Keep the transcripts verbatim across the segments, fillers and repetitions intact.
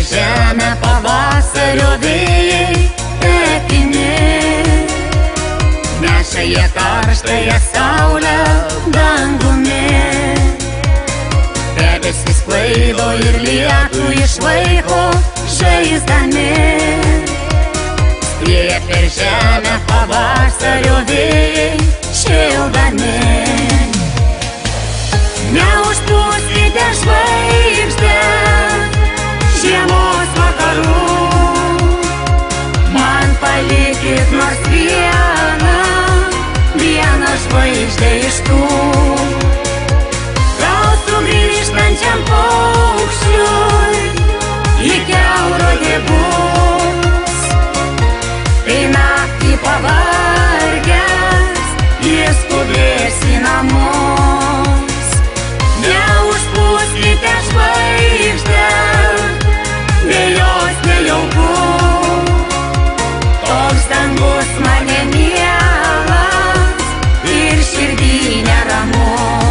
per žemę pavasario vėjai tepini, neša jie karštąją saulę dangumi. Debesis sklaido ir lietų išvaiko žaisdami, skrieja per žemę pavasario vėjai šildami. Neužpūskite žvaigždę žiemos vakarų, man palikit nors vieną, vieną žvaigždę iš tų. Gal sugrįžtančiam paukščiui į kelrodė bus, kai naktį pavargęs jis skubės į namus. Neužpūskite žvaigždę, be jos nejauku, toks dangus mane mielas ir širdį neramu.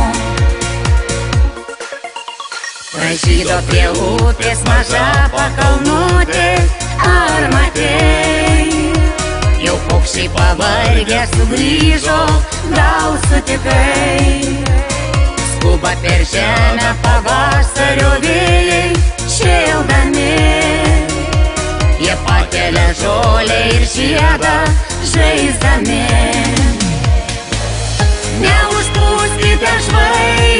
Pražydo prie upės maža pakalnutė, ar matei? Jau paukščiai pavargę sugrįžo, gal sutikai? Skuba per žemę pavasario vėjai šildami, jie pakelia žolę ir žiedą žaisdami. Neužpūskite žvaigždę